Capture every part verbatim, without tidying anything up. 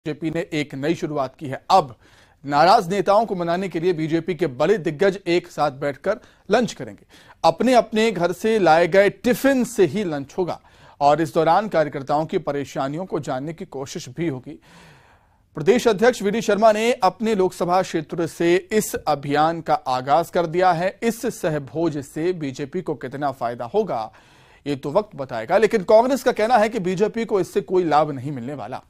BJP ने एक नई शुरुआत की है। अब नाराज नेताओं को मनाने के लिए बीजेपी के बड़े दिग्गज एक साथ बैठकर लंच करेंगे। अपने अपने घर से लाए गए टिफिन से ही लंच होगा और इस दौरान कार्यकर्ताओं की परेशानियों को जानने की कोशिश भी होगी। प्रदेश अध्यक्ष वी डी शर्मा ने अपने लोकसभा क्षेत्र से इस अभियान का आगाज कर दिया है। इस सहभोज से बीजेपी को कितना फायदा होगा ये तो वक्त बताएगा, लेकिन कांग्रेस का कहना है कि बीजेपी को इससे कोई लाभ नहीं मिलने वाला।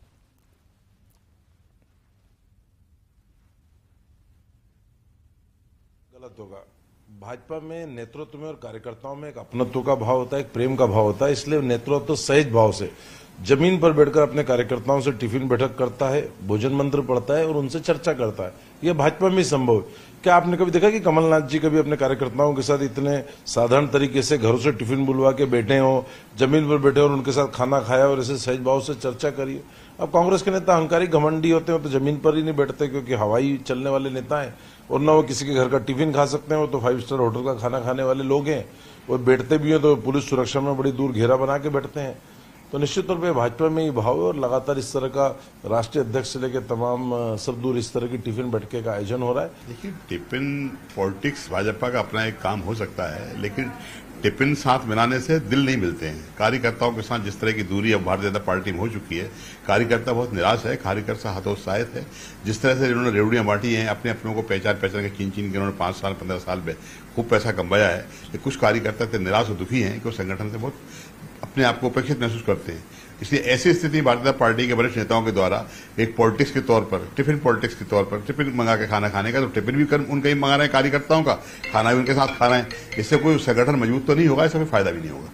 गलत होगा। भाजपा में नेतृत्व में और कार्यकर्ताओं में एक अपनत्व का भाव होता है, एक प्रेम का भाव होता है। इसलिए नेतृत्व तो सहज भाव से जमीन पर बैठकर अपने कार्यकर्ताओं से टिफिन बैठक करता है, भोजन मंत्र पढ़ता है और उनसे चर्चा करता है। यह भाजपा में संभव है। क्या आपने कभी देखा कि कमलनाथ जी कभी अपने कार्यकर्ताओं के साथ इतने साधारण तरीके से घरों से टिफिन बुलवा के बैठे हो, जमीन पर बैठे और उनके साथ खाना खाया और ऐसे सहज भाव से चर्चा करी? अब कांग्रेस के नेता अहंकारी घमंडी होते हैं तो जमीन पर ही नहीं बैठते, क्योंकि हवाई चलने वाले नेता हैं और न वो किसी के घर का टिफिन खा सकते हैं। वो तो फाइव स्टार होटल का खाना खाने वाले लोग हैं। वो बैठते भी हैं तो पुलिस सुरक्षा में बड़ी दूर घेरा बना के बैठते हैं। तो निश्चित तौर पे भाजपा में ही भाव है और लगातार इस तरह का राष्ट्रीय अध्यक्ष से लेकर तमाम सब दूर इस तरह की टिफिन बैठके का आयोजन हो रहा है। देखिए, टिफिन पॉलिटिक्स भाजपा का अपना एक काम हो सकता है, लेकिन टिफिन साथ मिलाने से दिल नहीं मिलते हैं। कार्यकर्ताओं के साथ जिस तरह की दूरी अब भारतीय जनता पार्टी में हो चुकी है, कार्यकर्ता बहुत निराश है, कार्यकर्ता हतोत्साहित है। जिस तरह से इन्होंने रेवड़ियां बांटी हैं, अपने अपनों को पहचान पहचान के चीन चीन के उन्होंने पांच साल पंद्रह साल में खूब पैसा कमाया है, लेकिन कुछ कार्यकर्ता इतने निराश और दुखी हैं कि वो संगठन से बहुत अपने आप को उपेक्षित महसूस करते हैं। इसलिए ऐसी स्थिति भारतीय जनता पार्टी के वरिष्ठ नेताओं के द्वारा एक पॉलिटिक्स के तौर पर, टिफिन पॉलिटिक्स के तौर पर टिफिन मंगा के खाना खाने का, तो टिफिन भी कर उनका ही मंगा रहे हैं कार्यकर्ताओं का, खाना भी उनके साथ खा रहे हैं। इससे कोई संगठन मजबूत तो नहीं होगा, इससे कोई फायदा भी नहीं होगा।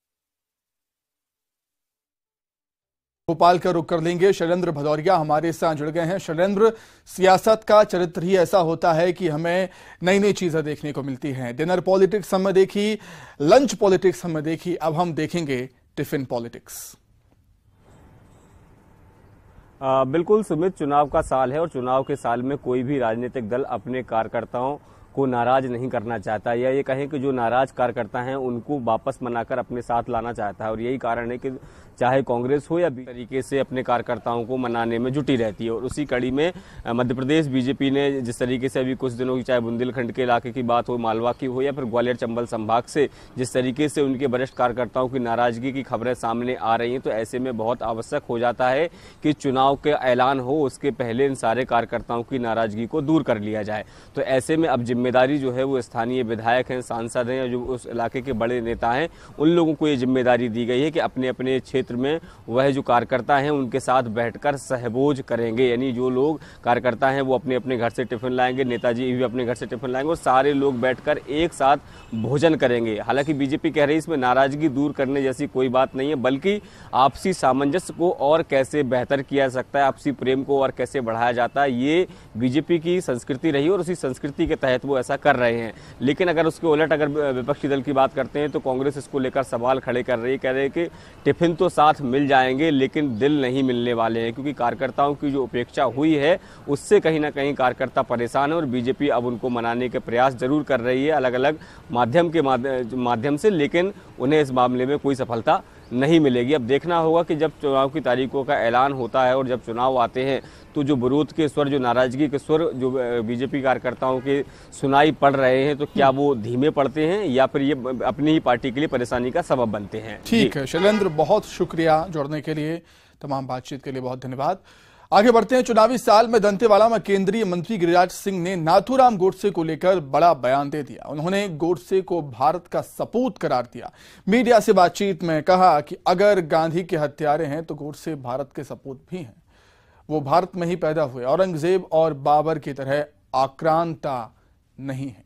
भोपाल का रुख कर लेंगे। शैलेंद्र भदौरिया हमारे साथ जुड़ गए हैं। शैलेंद्र, सियासत का चरित्र ही ऐसा होता है कि हमें नई नई चीजें देखने को मिलती हैं। डिनर पॉलिटिक्स हमने देखी, लंच पॉलिटिक्स हमने देखी, अब हम देखेंगे टिफिन पॉलिटिक्स। आ, बिल्कुल सुमित, चुनाव का साल है और चुनाव के साल में कोई भी राजनीतिक दल अपने कार्यकर्ताओं को नाराज नहीं करना चाहता, या ये कहें कि जो नाराज कार्यकर्ता हैं उनको वापस मनाकर अपने साथ लाना चाहता है। और यही कारण है कि चाहे कांग्रेस हो या भी तरीके से अपने कार्यकर्ताओं को मनाने में जुटी रहती है। और उसी कड़ी में मध्य प्रदेश बीजेपी ने जिस तरीके से अभी कुछ दिनों की, चाहे बुंदेलखंड के इलाके की बात हो, मालवा की हो या फिर ग्वालियर चंबल संभाग से जिस तरीके से उनके वरिष्ठ कार्यकर्ताओं की नाराजगी की खबरें सामने आ रही हैं, तो ऐसे में बहुत आवश्यक हो जाता है कि चुनाव के ऐलान हो उसके पहले इन सारे कार्यकर्ताओं की नाराजगी को दूर कर लिया जाए। तो ऐसे में अब जिम्मेदारी जो है वो स्थानीय विधायक हैं, सांसद हैं, जो उस इलाके के बड़े नेता हैं, उन लोगों को ये जिम्मेदारी दी गई है कि अपने अपने क्षेत्र में वह जो कार्यकर्ता हैं उनके साथ बैठकर सहभोज करेंगे। यानी जो लोग कार्यकर्ता हैं वो अपने अपने घर से टिफिन लाएंगे, नेताजी भी अपने घर से टिफिन लाएंगे और सारे लोग बैठकर एक साथ भोजन करेंगे। हालांकि बीजेपी कह रही है इसमें नाराजगी दूर करने जैसी कोई बात नहीं है, बल्कि आपसी सामंजस्य को और कैसे बेहतर किया जा सकता है, आपसी प्रेम को और कैसे बढ़ाया जाता है, ये बीजेपी की संस्कृति रही और उसी संस्कृति के तहत वो ऐसा कर रहे हैं। लेकिन अगर उसके उलट अगर विपक्षी दल की बात करते हैं तो कांग्रेस इसको लेकर सवाल खड़े कर रही है, कह रहे हैं कि टिफिन तो साथ मिल जाएंगे लेकिन दिल नहीं मिलने वाले हैं, क्योंकि कार्यकर्ताओं की जो उपेक्षा हुई है उससे कहीं ना कहीं कार्यकर्ता परेशान है और बीजेपी अब उनको मनाने के प्रयास जरूर कर रही है अलग अलग माध्यम के माध्यम से, लेकिन उन्हें इस मामले में कोई सफलता नहीं मिलेगी। अब देखना होगा कि जब चुनाव की तारीखों का ऐलान होता है और जब चुनाव आते हैं तो जो विरोध के स्वर, जो नाराजगी के स्वर जो बीजेपी कार्यकर्ताओं के सुनाई पड़ रहे हैं, तो क्या वो धीमे पड़ते हैं या फिर ये अपनी ही पार्टी के लिए परेशानी का सबब बनते हैं। ठीक है शैलेंद्र, बहुत शुक्रिया जुड़ने के लिए, तमाम बातचीत के लिए बहुत धन्यवाद। आगे बढ़ते हैं। चुनावी साल में दंतेवाड़ा में केंद्रीय मंत्री गिरिराज सिंह ने नाथूराम गोडसे को लेकर बड़ा बयान दे दिया। उन्होंने गोडसे को भारत का सपूत करार दिया। मीडिया से बातचीत में कहा कि अगर गांधी के हत्यारे हैं तो गोडसे भारत के सपूत भी हैं। वो भारत में ही पैदा हुए, औरंगजेब और बाबर की तरह आक्रांता नहीं है।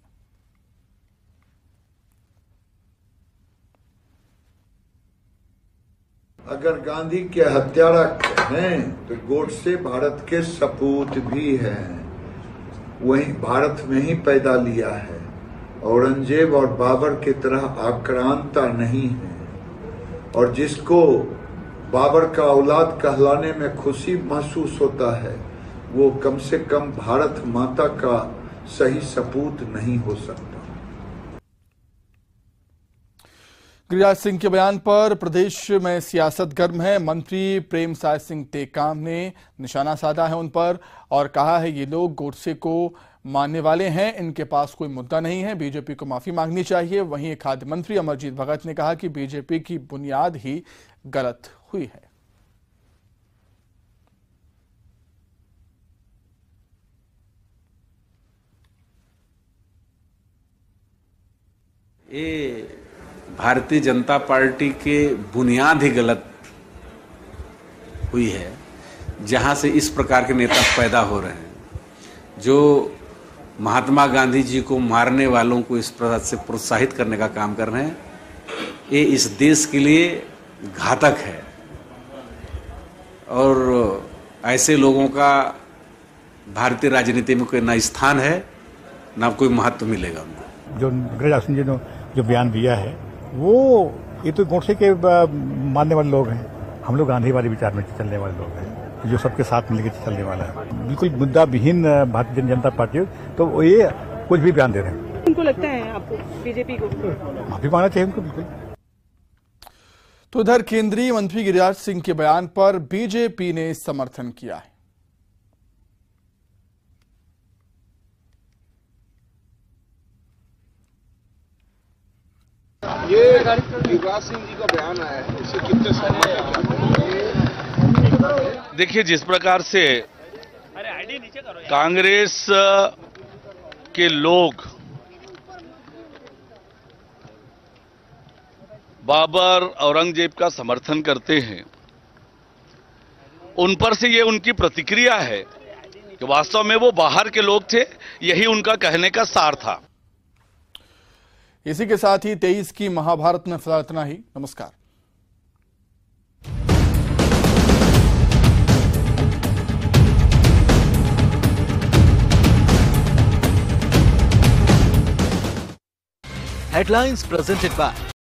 अगर गांधी के हत्यारा हैं तो गोडसे भारत के सपूत भी हैं। वही भारत में ही पैदा लिया है, औरंगजेब और बाबर की तरह आक्रांता नहीं है। और जिसको बाबर का औलाद कहलाने में खुशी महसूस होता है वो कम से कम भारत माता का सही सपूत नहीं हो सकता। गिरिराज सिंह के बयान पर प्रदेश में सियासत गर्म है। मंत्री प्रेम साय सिंह टेकाम ने निशाना साधा है उन पर और कहा है ये लोग गोडसे को मानने वाले हैं, इनके पास कोई मुद्दा नहीं है, बीजेपी को माफी मांगनी चाहिए। वहीं खाद्य मंत्री अमरजीत भगत ने कहा कि बीजेपी की बुनियाद ही गलत हुई है। ये भारतीय जनता पार्टी के बुनियाद ही गलत हुई है, जहां से इस प्रकार के नेता पैदा हो रहे हैं जो महात्मा गांधी जी को मारने वालों को इस प्रकार से प्रोत्साहित करने का काम कर रहे हैं। ये इस देश के लिए घातक है और ऐसे लोगों का भारतीय राजनीति में कोई ना स्थान है ना कोई महत्व मिलेगा उनको। जो गिरिराज सिंह जी ने जो बयान दिया है वो ये तो गोडसे के मानने वाले लोग हैं, हम लोग गांधीवादी विचार में चलने वाले लोग हैं, जो सबके साथ मिलकर चलने वाला है। बिल्कुल मुद्दा विहीन भारतीय जनता पार्टी, तो ये कुछ भी बयान दे रहे हैं। उनको लगता है आपको बीजेपी को माफी मांगना चाहिए उनको बिल्कुल। तो इधर केंद्रीय मंत्री गिरिराज सिंह के बयान पर बीजेपी ने समर्थन किया है। ये गिरिराज सिंह जी का बयान आया है, इससे कितने सहमत हैं? देखिए, जिस प्रकार से कांग्रेस के लोग बाबर औरंगजेब का समर्थन करते हैं, उन पर से ये उनकी प्रतिक्रिया है कि वास्तव में वो बाहर के लोग थे, यही उनका कहने का सार था। इसी के साथ ही तेईस की महाभारत में फिलहाल इतना ही। नमस्कार। Headlines presented by